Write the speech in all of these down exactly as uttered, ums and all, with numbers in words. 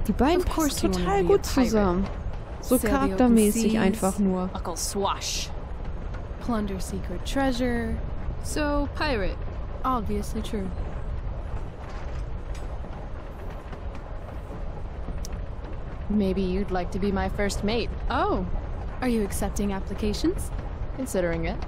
Die beiden passen total gut zusammen. So charaktermäßig einfach nur. Uncle Swash. Plunder secret treasure. So, pirate. Obviously true. Maybe you'd like to be my first mate. Oh, are you accepting applications? Considering it.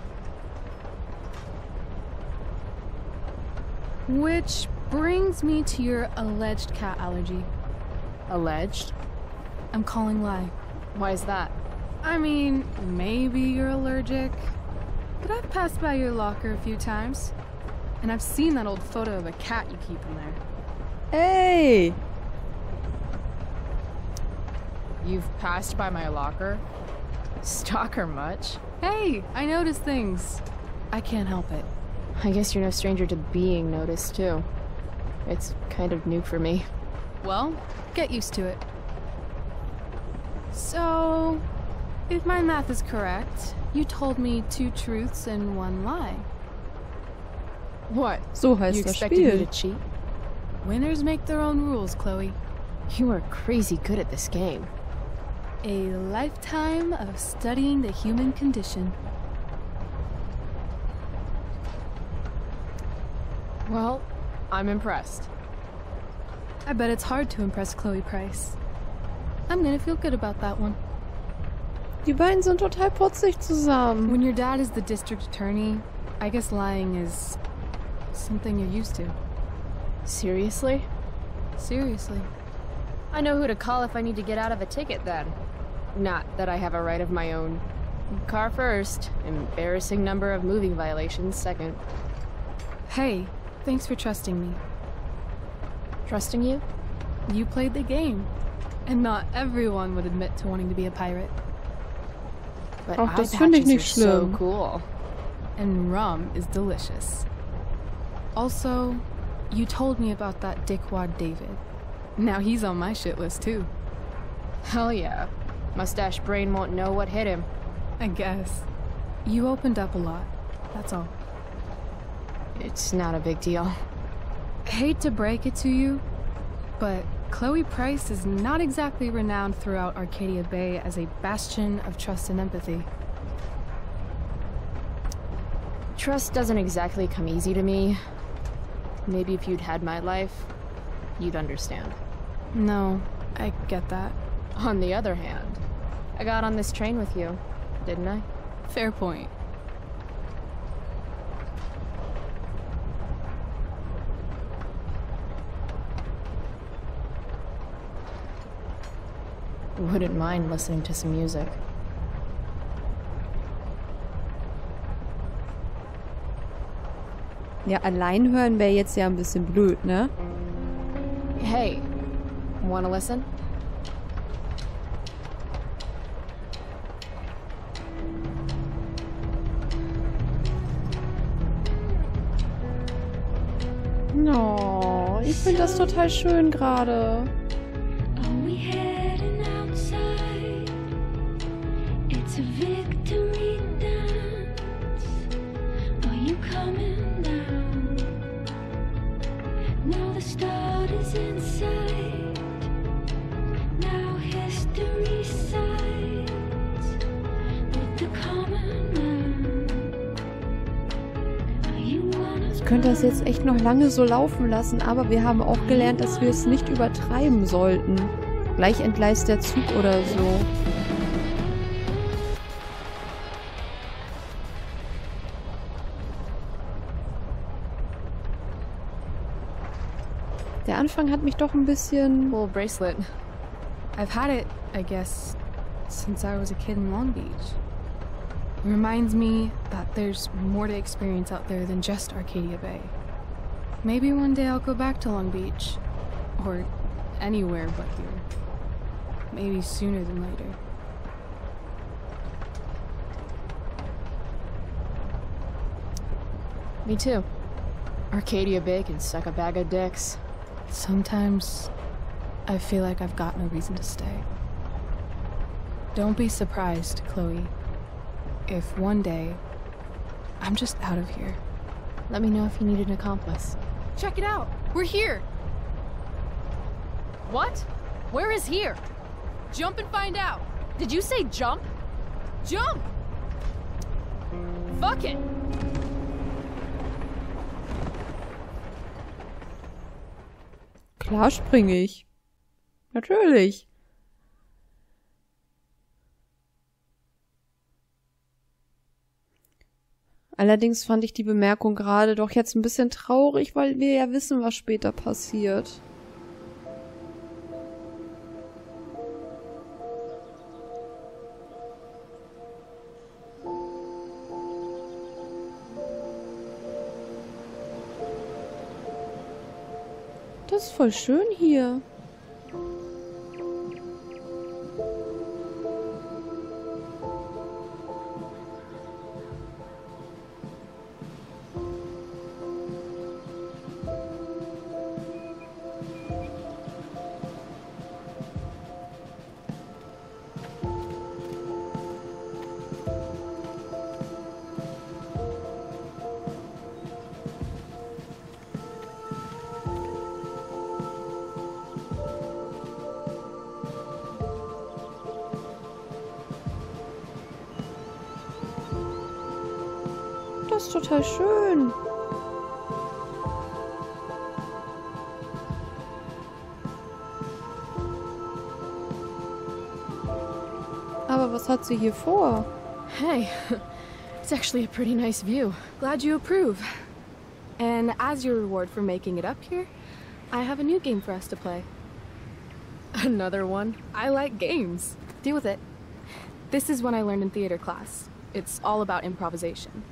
Which brings me to your alleged cat allergy. Alleged? I'm calling lie. Why is that? I mean, maybe you're allergic, but I've passed by your locker a few times, and I've seen that old photo of a cat you keep in there. Hey! You've passed by my locker? Stalker much? Hey, I notice things. I can't help it. I guess you're no stranger to being noticed, too. It's kind of new for me. Well, get used to it. So, if my math is correct, you told me two truths and one lie. What? So heißt You das expected me to Spiel. cheat? Winners make their own rules, Chloe. You are crazy good at this game. A lifetime of studying the human condition. Well, I'm impressed. I bet it's hard to impress Chloe Price. I'm gonna feel good about that one. Die beiden sind total putzig zusammen. When your dad is the district attorney, I guess lying is something you're used to. Seriously? Seriously. I know who to call if I need to get out of a ticket then. Not that I have a right of my own. Car first, embarrassing number of moving violations second. Hey, thanks for trusting me. Trusting you? You played the game. And not everyone would admit to wanting to be a pirate. But Ach, das eye finde ich patches nicht are so schlimm. cool. And rum is delicious. Also, you told me about that dickwad David. Now he's on my shit list too. Hell yeah. Mustache brain won't know what hit him. I guess. You opened up a lot. That's all. It's not a big deal. Hate to break it to you, but Chloe Price is not exactly renowned throughout Arcadia Bay as a bastion of trust and empathy. Trust doesn't exactly come easy to me. Maybe if you'd had my life, you'd understand. No, I get that. On the other hand, I got on this train with you, didn't I? Fair point. Wouldn't mind listening to some music. Ja, allein hören wäre jetzt ja ein bisschen blöd, ne? Hey, wanna listen? No, ich finde das total schön gerade. Are we heading outside? It's a victory dance. Are you coming down? Now the start is in sight. Now history sides with the common man. Are you one of Ich könnte das jetzt echt noch lange so laufen lassen, aber wir haben auch gelernt, dass wir es nicht übertreiben sollten. Gleich entgleist der Zug oder so. Der Anfang hat mich doch ein bisschen... Cool bracelet. I've had it, I guess, since I was a kid in Long Beach. It reminds me that there's more to experience out there than just Arcadia Bay. Maybe one day I'll go back to Long Beach. Or anywhere but here. Maybe sooner than later. Me too. Arcadia Bay can suck a bag of dicks. Sometimes I feel like I've got no reason to stay. Don't be surprised, Chloe, if one day I'm just out of here. Let me know if you need an accomplice. Check it out! We're here! What? Where is here? Jump and find out. Did you say jump? Jump! Fuck it! Klar springe ich. Natürlich. Allerdings fand ich die Bemerkung gerade doch jetzt ein bisschen traurig, weil wir ja wissen, was später passiert. Das ist voll schön hier. Das ist total schön. Aber was hat sie hier vor? Hey, it's actually a pretty nice view. Glad you approve. And as your reward for making it up here, I have a new game for us to play. Another one? I like games. Deal with it. This is one I learned in theater class. It's all about improvisation.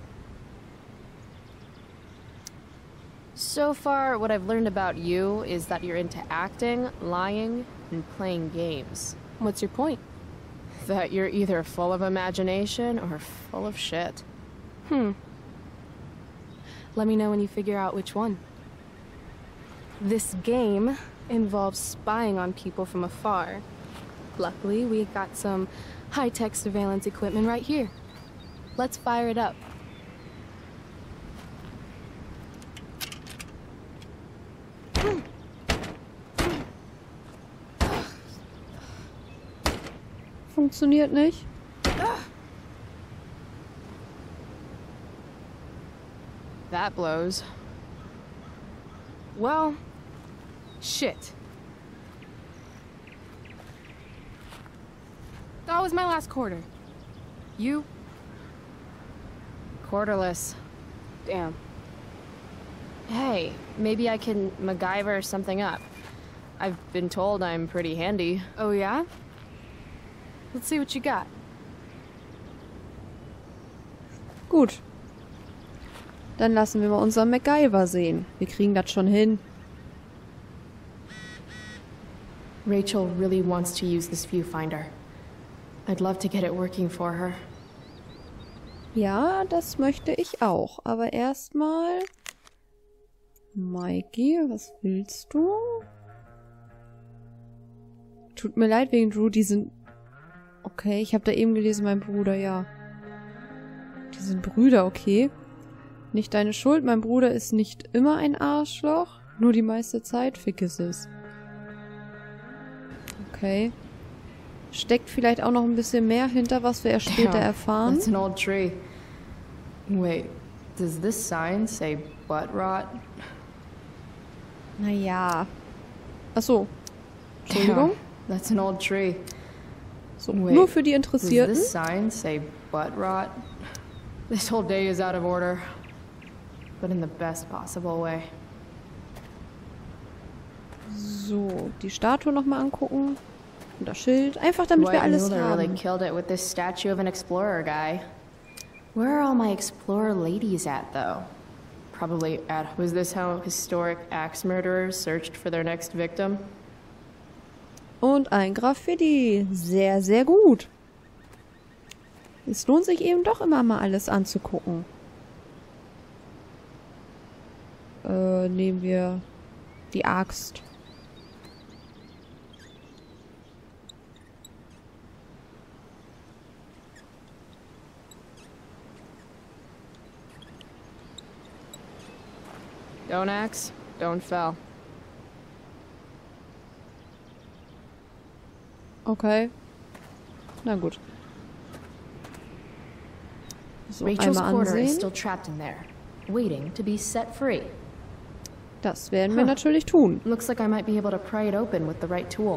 So far, what I've learned about you is that you're into acting, lying, and playing games. What's your point? That you're either full of imagination or full of shit. Hmm. Let me know when you figure out which one. This game involves spying on people from afar. Luckily, we got some high-tech surveillance equipment right here. Let's fire it up. Funktioniert nicht. That blows. Well, shit. That was my last quarter. You? Quarterless. Damn. Hey, maybe I can MacGyver something up. I've been told I'm pretty handy. Oh yeah? Let's see what you got. Gut. Dann lassen wir mal unseren MacGyver sehen. Wir kriegen das schon hin. Rachel really wants to use this viewfinder. I'd love to get it working for her. Ja, das möchte ich auch. Aber erstmal... Mikey, was willst du? Tut mir leid wegen Drew, die sind... Okay, ich habe da eben gelesen, mein Bruder, ja. Die sind Brüder, okay. Nicht deine Schuld, mein Bruder ist nicht immer ein Arschloch. Nur die meiste Zeit, vergiss es. Okay. Steckt vielleicht auch noch ein bisschen mehr hinter, was wir erst später Damn, erfahren. That's an old tree. Wait, does this sign say butt rot? Naja. Achso. Entschuldigung. Damn, that's an old tree. So, Wait, nur für die Does Interessierten. this sign say butt rot? This whole day is out of order. But in the best possible way. So, die Statue nochmal angucken. Und das Schild. Einfach damit wir Dwight alles Mueller really haben. killed it with this statue of an explorer guy. Where are all my explorer ladies at, though? Probably at... Was this how historic axe murderers searched for their next victim? Und ein Graffiti. Sehr, sehr gut. Es lohnt sich eben doch immer mal alles anzugucken. Äh, nehmen wir die Axt. Don't axe, don't fell. Okay. Na gut. So, Rachel's einmal quarter is ansehen. still trapped in there, waiting to be set free. Das werden wir Huh. natürlich tun. Looks like I might be able to pry it open with the right tool.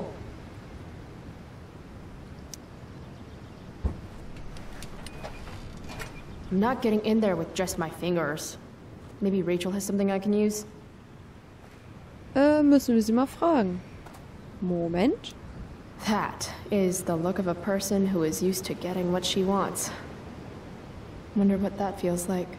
I'm not getting in there with just my fingers. Maybe Rachel has something I can use? Äh, müssen wir sie mal fragen. Moment. That is the look of a person who is used to getting what she wants. Wonder what that feels like.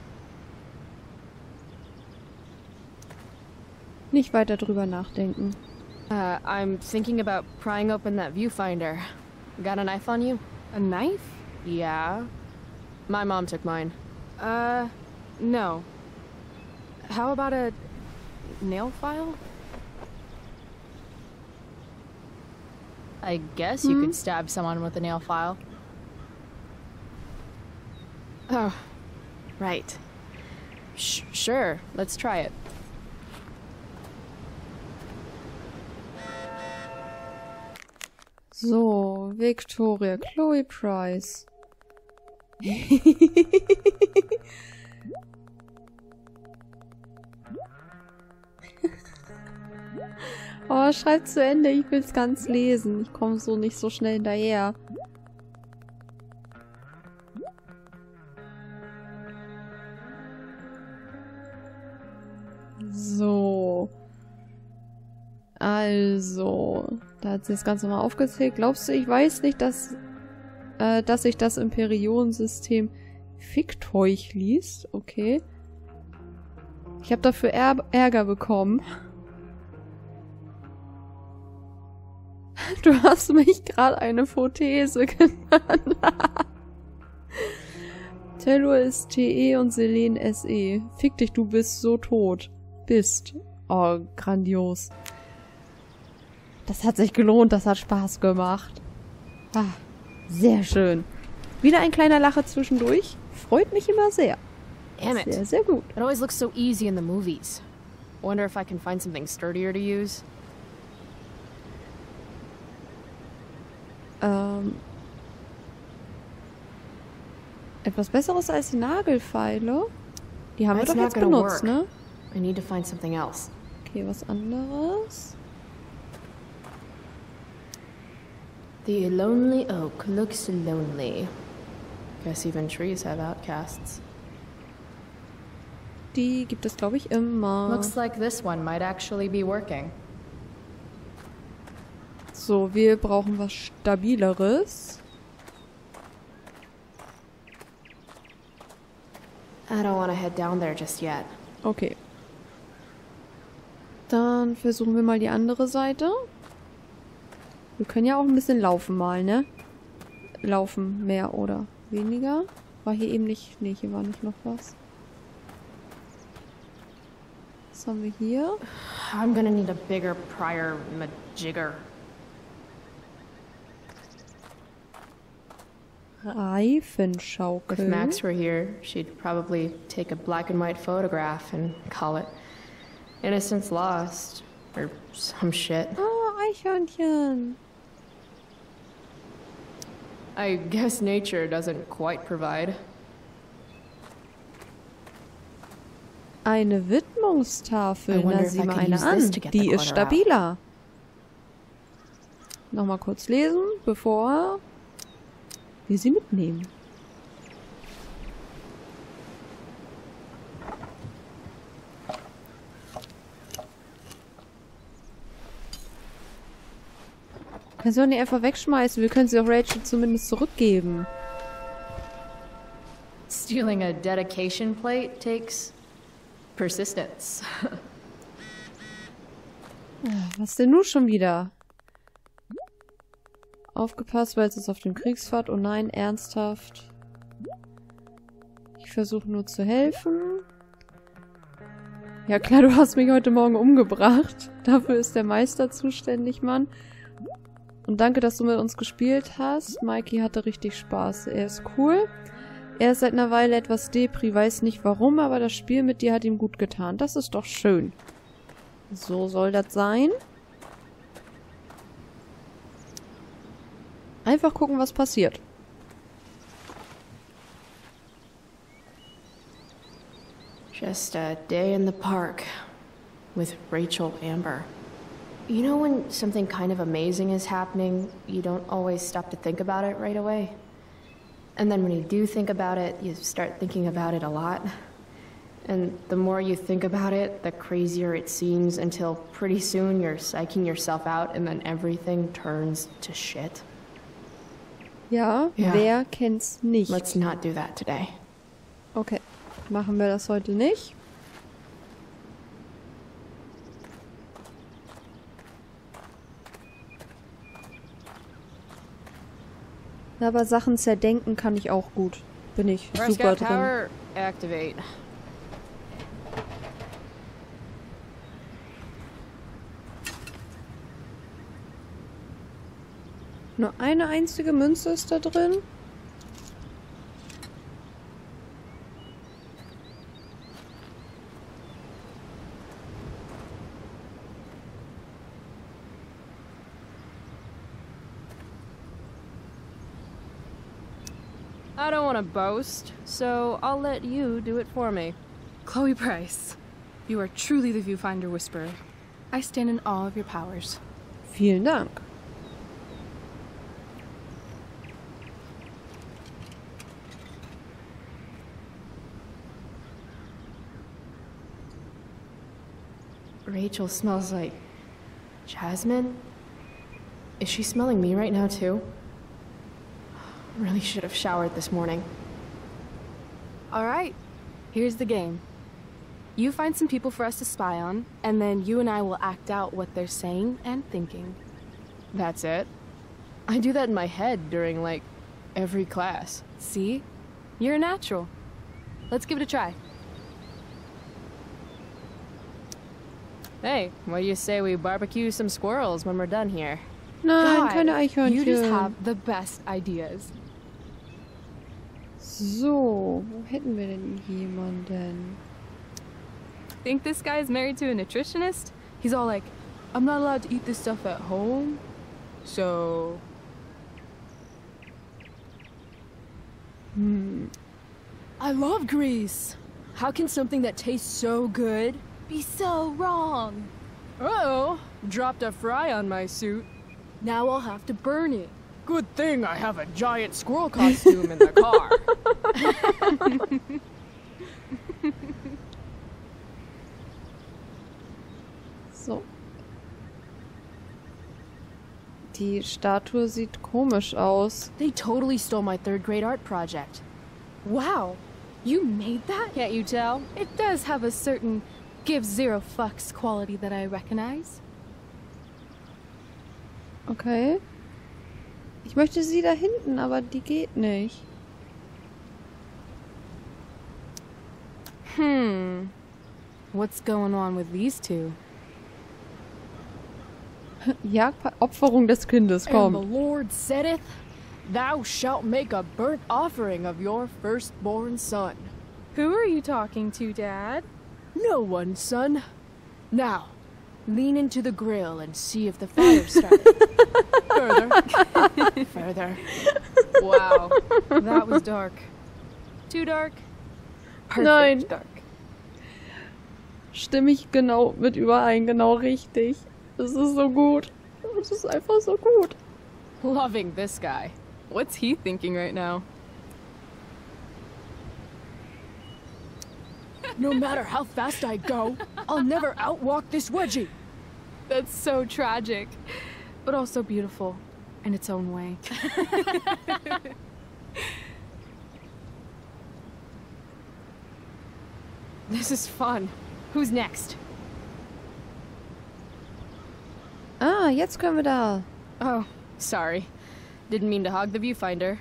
Nicht weiter drüber nachdenken. Uh, I'm thinking about prying open that viewfinder. Got a knife on you? A knife? Yeah. My mom took mine. Uh, no. How about a nail file? I guess you could stab someone with a nail file. Oh, Right. Sh sure, let's try it. So, Victoria, Chloe Price. Oh, schreibt zu Ende, ich will's ganz lesen. Ich komme so nicht so schnell hinterher. So. Also, da hat sie das Ganze mal aufgezählt. Glaubst du, ich weiß nicht, dass, äh, dass sich das Imperionsystem fickt euch liest? Okay. Ich habe dafür Är Ärger bekommen. Du hast mich gerade eine Prothese genannt. Tellur ist T E und Selene S E. Fick dich, du bist so tot. Bist. Oh, grandios. Das hat sich gelohnt, das hat Spaß gemacht. Ah, sehr schön. Wieder ein kleiner Lacher zwischendurch. Freut mich immer sehr. Damn it. Sehr, sehr gut. It always looks so easy in the movies. Wonder if I can find something sturdier to use. Ähm, etwas Besseres als die Nagelfeile. Die haben wir That's doch not jetzt gonna benutzt, work. ne? I need to find something else. Okay, was anderes. The lonely oak looks lonely. Guess even trees have outcasts. Die gibt es, glaube ich, immer. Looks like this one might actually be working. So, wir brauchen was Stabileres. I don't want to head down there just yet. Okay. Dann versuchen wir mal die andere Seite. Wir können ja auch ein bisschen laufen mal, ne? Laufen, mehr oder weniger. War hier eben nicht... Ne, hier war nicht noch was. Was haben wir hier? I'm gonna need a bigger prior majigger. Reifenschaukel. If Max were here, she'd probably take a black and white photograph and call it Innocence Lost or some shit. Ah, Eichhörnchen. I guess nature doesn't quite provide. Eine I Widmungstafel. wonder Na, if sieh I mal could eine use this an. to get the Die ist clutter out. stabiler. Nochmal kurz lesen, bevor wir sie mitnehmen. Wir sollen die einfach wegschmeißen. Wir können sie auch Rachel zumindest zurückgeben. Stealing a dedication plate takes persistence. Was denn nun schon wieder? Aufgepasst, weil es ist auf dem Kriegspfad. Oh nein, ernsthaft. Ich versuche nur zu helfen. Ja klar, du hast mich heute Morgen umgebracht. Dafür ist der Meister zuständig, Mann. Und danke, dass du mit uns gespielt hast. Mikey hatte richtig Spaß. Er ist cool. Er ist seit einer Weile etwas Depri, weiß nicht warum, aber das Spiel mit dir hat ihm gut getan. Das ist doch schön. So soll das sein. Einfach gucken, was passiert. Just a day in the park with Rachel Amber. You know when something kind of amazing is happening, you don't always stop to think about it right away? And then when you do think about it, you start thinking about it a lot. And the more you think about it, the crazier it seems until pretty soon you're psyching yourself out and then everything turns to shit. Ja, Ja. wer kennt's nicht? Let's not do that today. Okay, machen wir das heute nicht. Aber Sachen zerdenken kann ich auch gut. Bin ich super Prescott drin. Tower, activate. Nur eine einzige Münze ist da drin. I don't want to boast, so I'll let you do it for me. Chloe Price, you are truly the Viewfinder Whisperer. I stand in awe of your powers. Vielen Dank. Rachel smells like jasmine. Is she smelling me right now too? Really should have showered this morning. All right, here's the game. You find some people for us to spy on, and then you and I will act out what they're saying and thinking. That's it? I do that in my head during, like, every class. See? You're a natural. Let's give it a try. Hey, what do you say we barbecue some squirrels when we're done here? Nein, God, keine Eichhörnchen. You just have the best ideas. So, wo hätten wir denn jemanden? Think this guy is married to a nutritionist? He's all like, I'm not allowed to eat this stuff at home, so... Hm. I love grease. How can something that tastes so good be so wrong? Uh-oh, dropped a fry on my suit. Now I'll have to burn it. Good thing I have a giant squirrel costume in the car. So. Die Statue sieht komisch aus. They totally stole my third grade art project. Wow, you made that? Can't you tell? It does have a certain give zero fucks quality that I recognize. Okay. Ich möchte sie da hinten, aber die geht nicht. Hmm. What's going on with these two? Jagd, Opferung des Kindes, And the komm. Lord saith, Thou shalt make a burnt offering of your firstborn son. Who are you talking to, Dad? No one, son. Now, lean into the grill and see if the fire started. Further. Further. Wow, that was dark. Too dark? Perfect Nein. dark. Stimme ich genau mit überein, genau richtig. Das ist so gut. Das ist einfach so gut. Loving this guy. What's he thinking right now? No matter how fast I go, I'll never outwalk this wedgie. That's so tragic, but also beautiful in its own way. This is fun. Who's next? Ah, jetzt können wir da. Oh, sorry. Didn't mean to hog the viewfinder.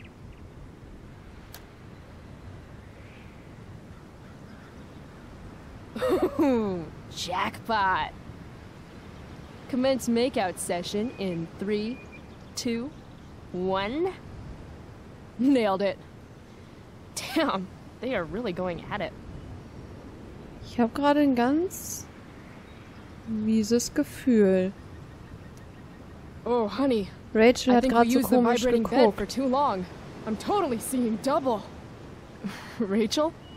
Ooh, jackpot. Commence makeout session in three, two, one. Nailed it. Damn, they are really going at it. Ich habe gerade ein ganz mieses Gefühl. Oh, honey, Rachel I hat think we gerade so used the komisch vibrating bed for geguckt. too long. I'm totally seeing double. Rachel?